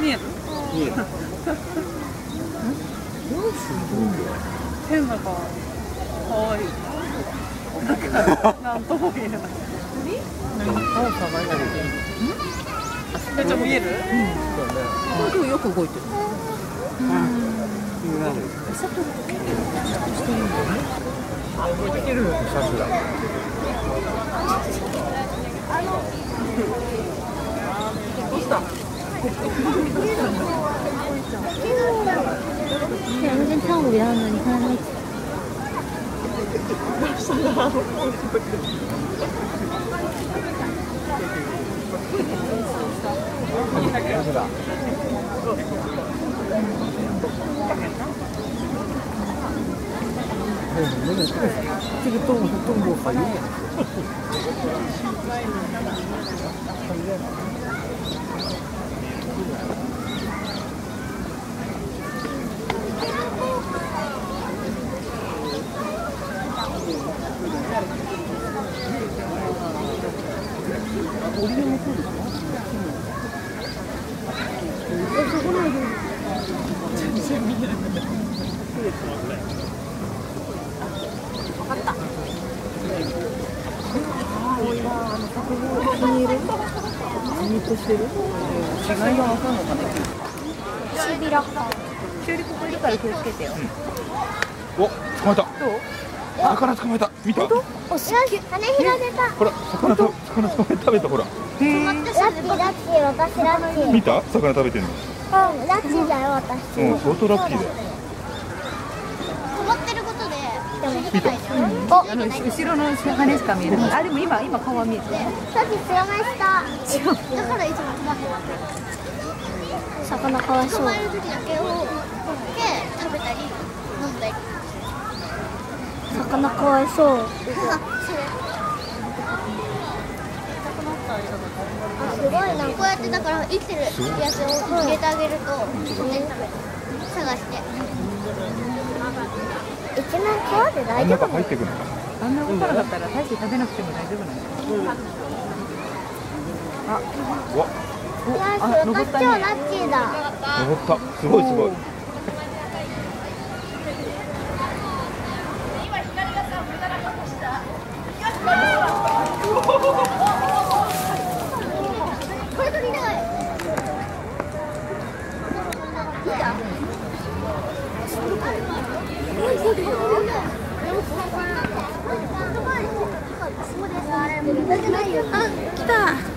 見える？ 見える。 変だから可愛い。なんとも言えない。めっちゃ見える？ うん。よく動いてる。餌取ると結構してるんだよね。 動いてる。さすが。 どうした？ 完全タオルやるのに入らない。 違いがわかんのかね。 シビラか。 キュウリここいるから気をつけてよ。 お、捕まえた。 どう？ 魚捕まえた。見た？ おし羽広げた。 ほら、魚捕まえ食べたほら。 ラッキーラッキー私ラッキー。 見た？魚食べてんの。 うんラッキーだよ私。 うん、相当ラッキーだよ。 止まってることで。 見た？ 後ろの羽しか見えない。あ、でも今顔は見えてる。 さっき捕まえた。だからいつも止まってます。魚かわいそう。捕まえる時だけを食べたり飲んだり。魚かわいそう。すごいな。こうやってだから生きてるやつを入れてあげると探して。一面川で大丈夫？ 中入ってくるのか。 あんな大きなだったら大して食べなくても大丈夫なんだよ。あ、 わ、 登ったね。 超ラッキーだ。 登った。すごいすごい。 これ取りたい。見た？あ、来た。